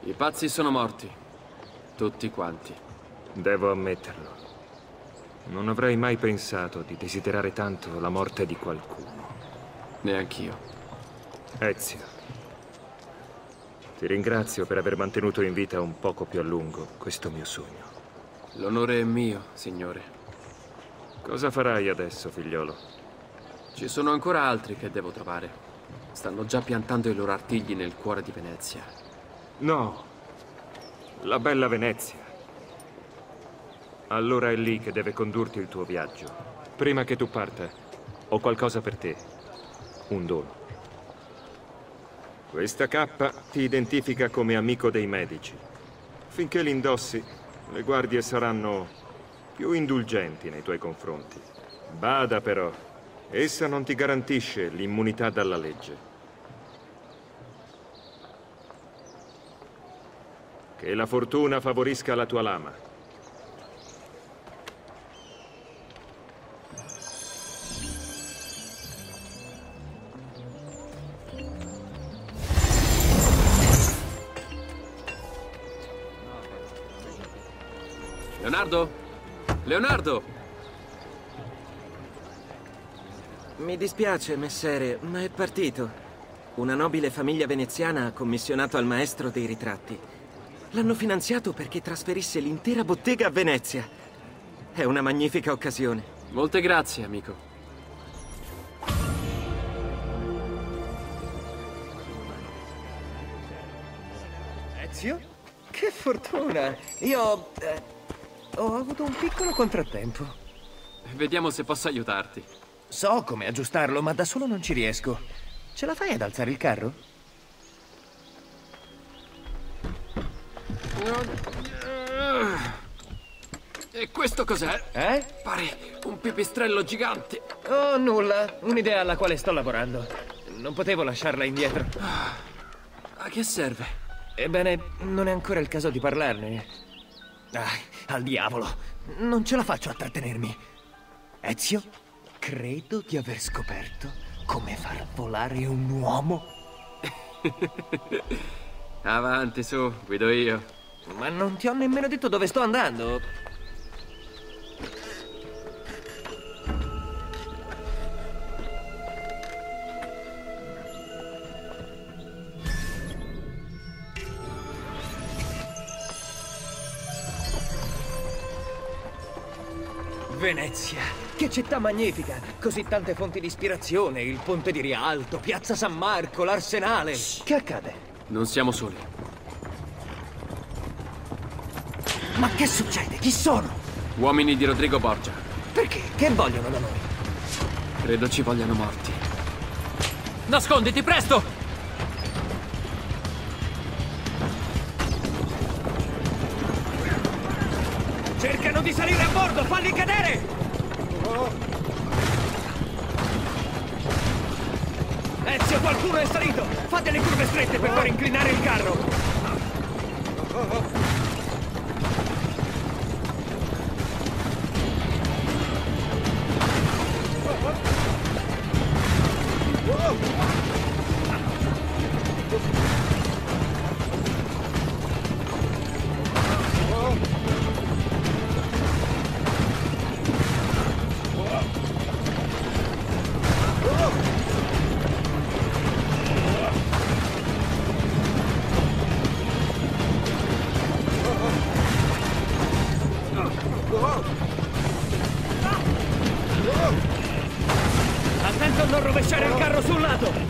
I pazzi sono morti. Tutti quanti. Devo ammetterlo. Non avrei mai pensato di desiderare tanto la morte di qualcuno. Neanch'io. Ezio, ti ringrazio per aver mantenuto in vita un poco più a lungo questo mio sogno. L'onore è mio, signore. Cosa farai adesso, figliolo? Ci sono ancora altri che devo trovare. Stanno già piantando i loro artigli nel cuore di Venezia. No, la bella Venezia. Allora è lì che deve condurti il tuo viaggio. Prima che tu parta, ho qualcosa per te. Un dono. Questa cappa ti identifica come amico dei medici. Finché l'indossi, le guardie saranno più indulgenti nei tuoi confronti. Bada però, essa non ti garantisce l'immunità dalla legge. Che la fortuna favorisca la tua lama. Leonardo? Leonardo! Mi dispiace, messere, ma è partito. Una nobile famiglia veneziana ha commissionato al maestro dei ritratti. L'hanno finanziato perché trasferisse l'intera bottega a Venezia. È una magnifica occasione. Molte grazie, amico. Ezio? Che fortuna! Io... ho avuto un piccolo contrattempo. Vediamo se posso aiutarti. So come aggiustarlo, ma da solo non ci riesco. Ce la fai ad alzare il carro? E questo cos'è? Pare un pipistrello gigante. Oh, nulla. Un'idea alla quale sto lavorando. Non potevo lasciarla indietro. A che serve? Ebbene, non è ancora il caso di parlarne. Al diavolo. Non ce la faccio a trattenermi. Ezio, credo di aver scoperto come far volare un uomo. Avanti, su, guido io. Ma non ti ho nemmeno detto dove sto andando. Venezia, che città magnifica! Così tante fonti di ispirazione, il ponte di Rialto, Piazza San Marco, l'Arsenale. Che accade? Non siamo soli. Ma che succede? Chi sono? Uomini di Rodrigo Borgia. Perché? Che vogliono da noi? Credo ci vogliano morti. Nasconditi, presto! Cercano di salire a bordo, falli cadere! Ezio, qualcuno è salito! Fate le curve strette per far inclinare il carro! Attento a non rovesciare il carro sul lato!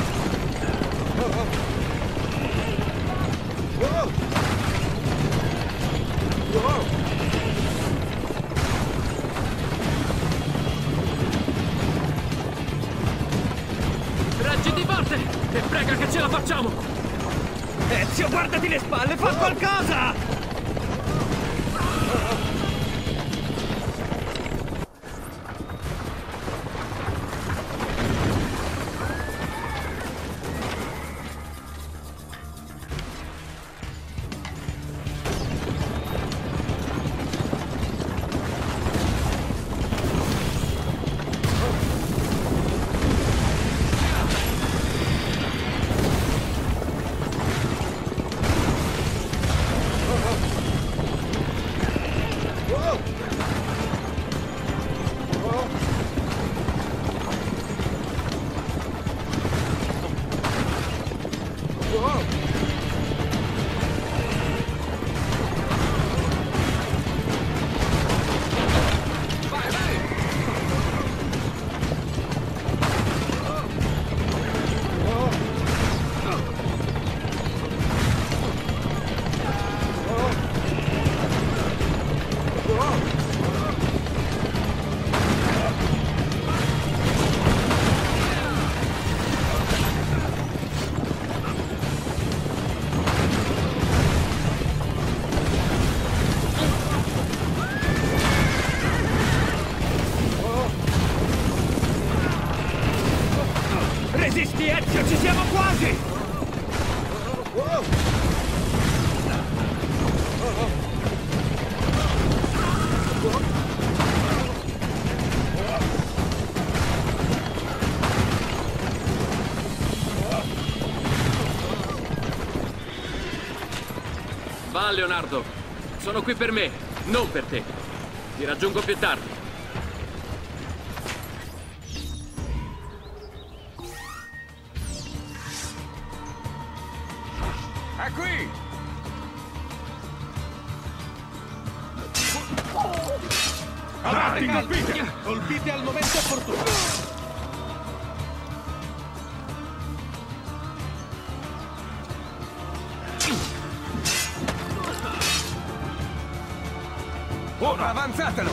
Reggiti forte! E prega che ce la facciamo! Ezio, guardati le spalle, fa qualcosa! Va, Leonardo. Sono qui per me, non per te. Ti raggiungo più tardi. È qui! Avanti, colpite! Colpite al momento opportuno! Ora avanzatelo!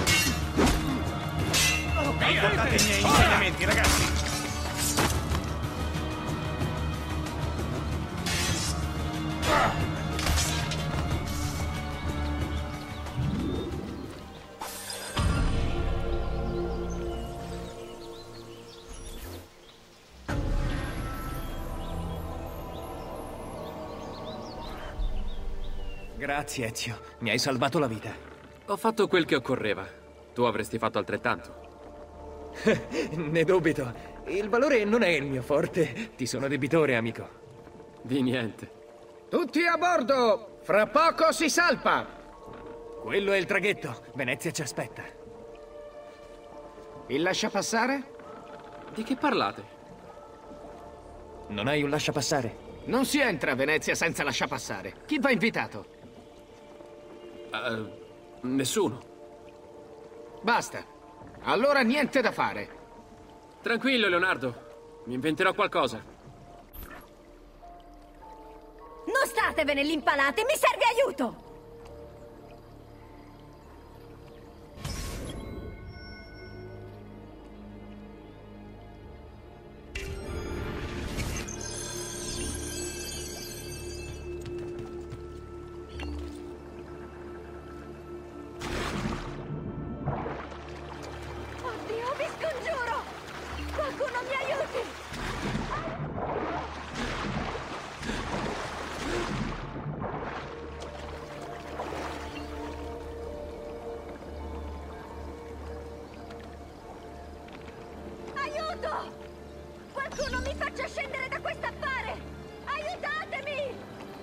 Guardate i miei insegnamenti, ragazzi! Grazie, Ezio. Mi hai salvato la vita. Ho fatto quel che occorreva. Tu avresti fatto altrettanto. Ne dubito. Il valore non è il mio forte. Ti sono debitore, amico. Di niente. Tutti a bordo! Fra poco si salpa! Quello è il traghetto. Venezia ci aspetta. Il lasciapassare? Di che parlate? Non hai un lasciapassare? Non si entra a Venezia senza lasciapassare. Chi va invitato? Nessuno. Basta. Allora niente da fare. Tranquillo, Leonardo. Mi inventerò qualcosa. Non statevene lì impalate, mi serve aiuto! Oddio, vi scongiuro! Qualcuno mi aiuti! Aiuto! Qualcuno mi faccia scendere da quest'affare! Aiutatemi!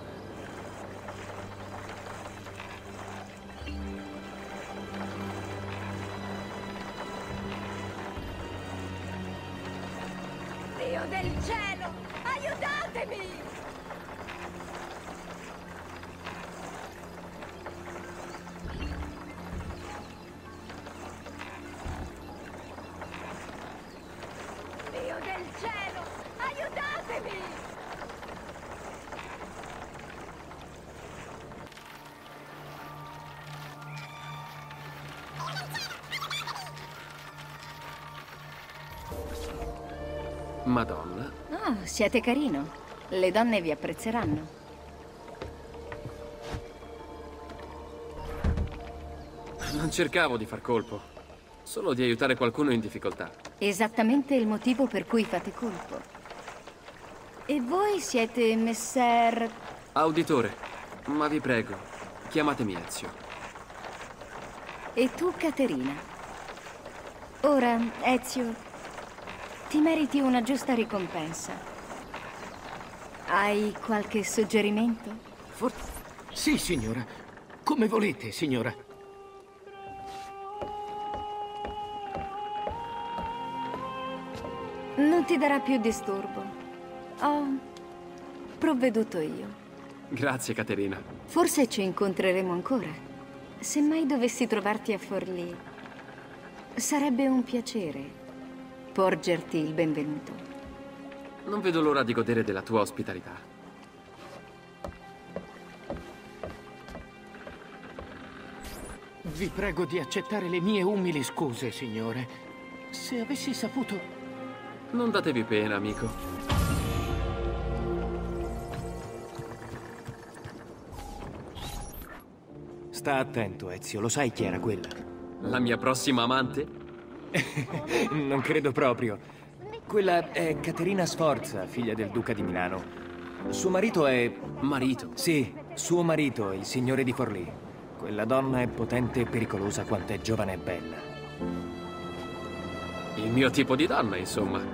Dio del cielo! Aiutatemi! Dio del cielo! Aiutatemi! Madonna. Oh, siete carino. Le donne vi apprezzeranno. Non cercavo di far colpo. Solo di aiutare qualcuno in difficoltà. Esattamente il motivo per cui fate colpo. E voi siete messer... Auditore, ma vi prego, chiamatemi Ezio. E tu, Caterina. Ora, Ezio, ti meriti una giusta ricompensa. Hai qualche suggerimento? Sì, signora. Come volete, signora. Non ti darà più disturbo. Ho provveduto io. Grazie, Caterina. Forse ci incontreremo ancora. Se mai dovessi trovarti a Forlì, sarebbe un piacere porgerti il benvenuto. Non vedo l'ora di godere della tua ospitalità. Vi prego di accettare le mie umili scuse, signore. Se avessi saputo... Non datevi pena, amico. Sta attento, Ezio. Lo sai chi era quella? La mia prossima amante? Non credo proprio. Quella è Caterina Sforza, figlia del duca di Milano. Suo marito è... Marito. Sì, suo marito, il signore di Forlì. Quella donna è potente e pericolosa quanto è giovane e bella. Il mio tipo di donna, insomma.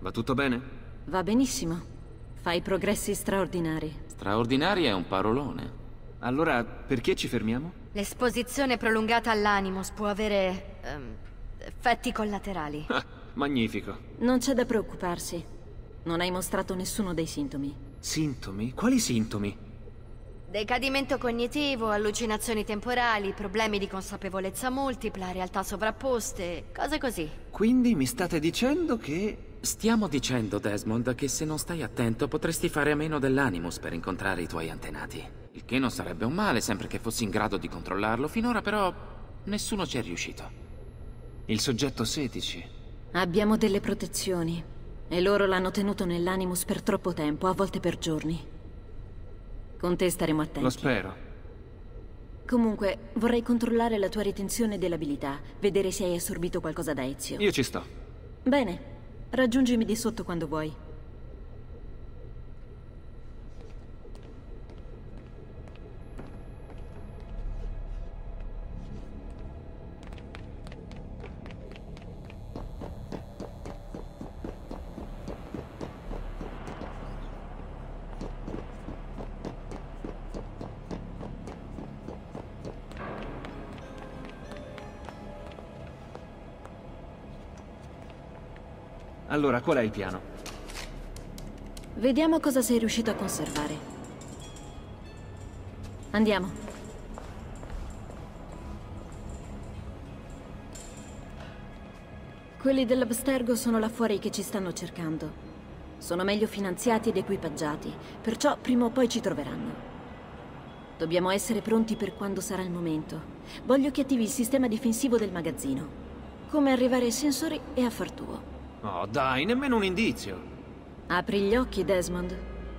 Va tutto bene? Va benissimo. Fai progressi straordinari. Straordinaria è un parolone. Allora, perché ci fermiamo? L'esposizione prolungata all'Animus può avere... effetti collaterali. Ah, magnifico. Non c'è da preoccuparsi. Non hai mostrato nessuno dei sintomi. Sintomi? Quali sintomi? Decadimento cognitivo, allucinazioni temporali, problemi di consapevolezza multipla, realtà sovrapposte, cose così. Quindi mi state dicendo che... Stiamo dicendo, Desmond, che se non stai attento potresti fare a meno dell'Animus per incontrare i tuoi antenati. Il che non sarebbe un male, sempre che fossi in grado di controllarlo. Finora però nessuno ci è riuscito. Il soggetto 16. Abbiamo delle protezioni. E loro l'hanno tenuto nell'Animus per troppo tempo, a volte per giorni. Con te staremo attenti. Lo spero. Comunque, vorrei controllare la tua ritenzione dell'abilità, vedere se hai assorbito qualcosa da Ezio. Io ci sto. Bene, raggiungimi di sotto quando vuoi. Allora, qual è il piano? Vediamo cosa sei riuscito a conservare. Andiamo. Quelli dell'Abstergo sono là fuori che ci stanno cercando. Sono meglio finanziati ed equipaggiati, perciò prima o poi ci troveranno. Dobbiamo essere pronti per quando sarà il momento. Voglio che attivi il sistema difensivo del magazzino. Come arrivare ai sensori e affar tuo. Oh, dai, nemmeno un indizio. Apri gli occhi, Desmond.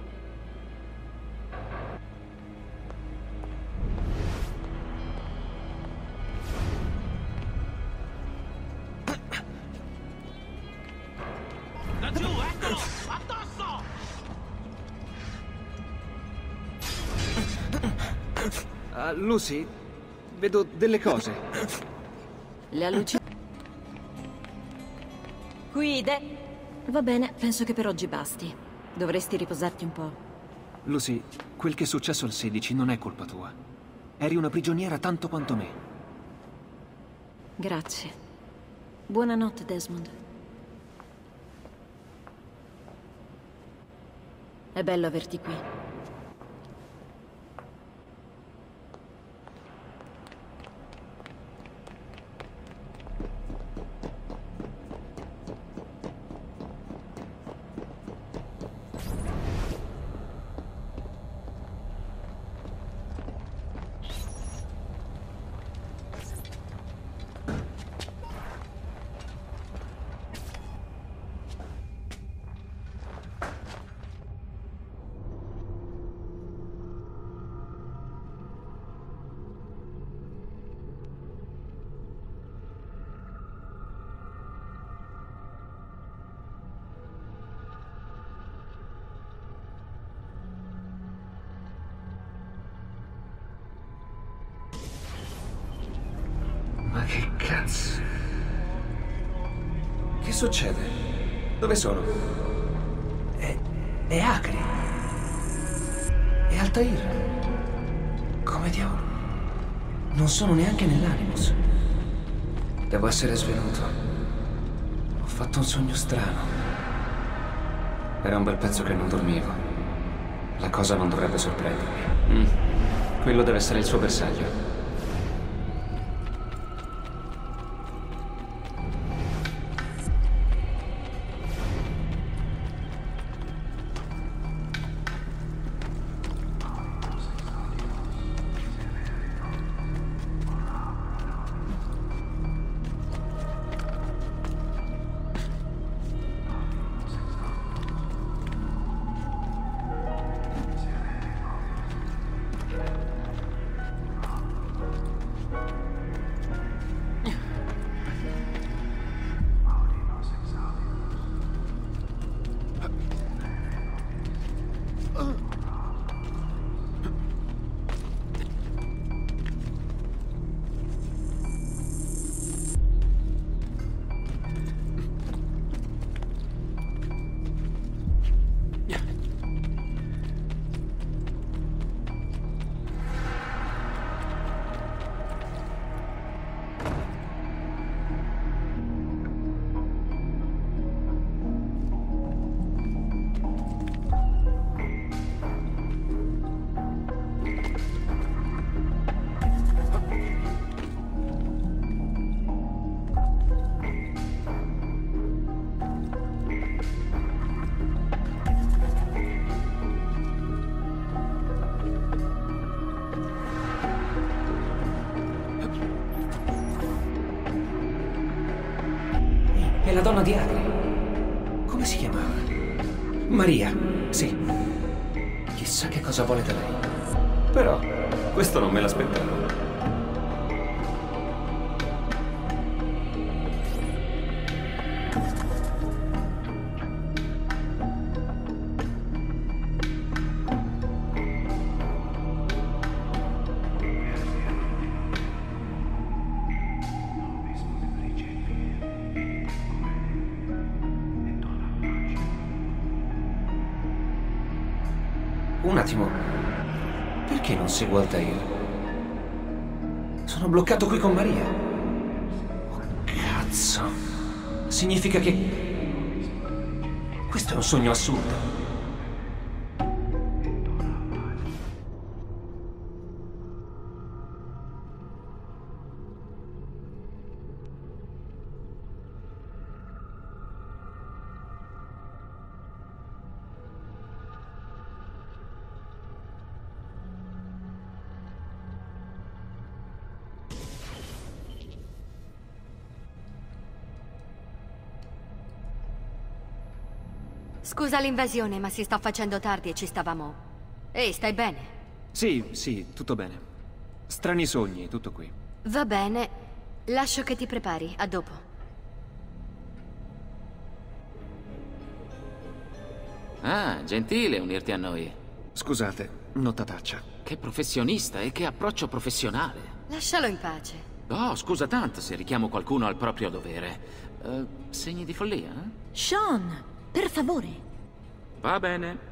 Laggiù, eccolo! Addosso! Lucy, vedo delle cose. Le allucinazioni. Guide. Va bene, penso che per oggi basti. Dovresti riposarti un po'. Lucy, quel che è successo al 16 non è colpa tua. Eri una prigioniera tanto quanto me. Grazie. Buonanotte, Desmond. È bello averti qui. Ma che cazzo? Che succede? Dove sono? È Acri. È Altair. Come diavolo? Non sono neanche nell'Animus. Devo essere svenuto. Ho fatto un sogno strano. Era un bel pezzo che non dormivo. La cosa non dovrebbe sorprendermi. Quello deve essere il suo bersaglio. È la donna di Agri. Come si chiamava? Maria, sì. Chissà che cosa vuole da lei. Però, questo non me l'aspettavo. Un attimo, perché non seguo Altair? Sono bloccato qui con Maria. Oh, cazzo. Significa che... questo è un sogno assurdo. Scusa l'invasione, ma si sta facendo tardi e ci stavamo... Ehi, stai bene? Sì, tutto bene. Strani sogni, tutto qui. Va bene. Lascio che ti prepari. A dopo. Ah, gentile unirti a noi. Scusate, notataccia. Che professionista e che approccio professionale. Lascialo in pace. Oh, scusa tanto se richiamo qualcuno al proprio dovere. Segni di follia? Sean, per favore. Va bene.